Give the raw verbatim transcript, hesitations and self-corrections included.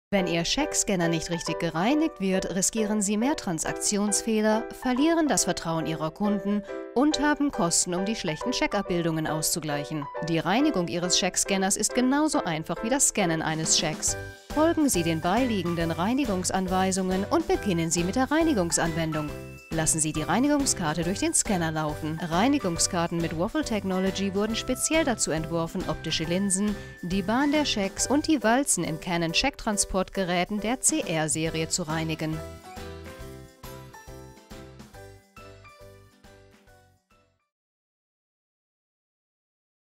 Wenn Ihr Scheckscanner nicht richtig gereinigt wird, riskieren Sie mehr Transaktionsfehler, verlieren das Vertrauen Ihrer Kunden und haben Kosten, um die schlechten Checkabbildungen auszugleichen. Die Reinigung Ihres Checkscanners ist genauso einfach wie das Scannen eines Schecks. Folgen Sie den beiliegenden Reinigungsanweisungen und beginnen Sie mit der Reinigungsanwendung. Lassen Sie die Reinigungskarte durch den Scanner laufen. Reinigungskarten mit Waffle Technology wurden speziell dazu entworfen, optische Linsen, die Bahn der Schecks und die Walzen in Canon Checktransportgeräten der C R-Serie zu reinigen.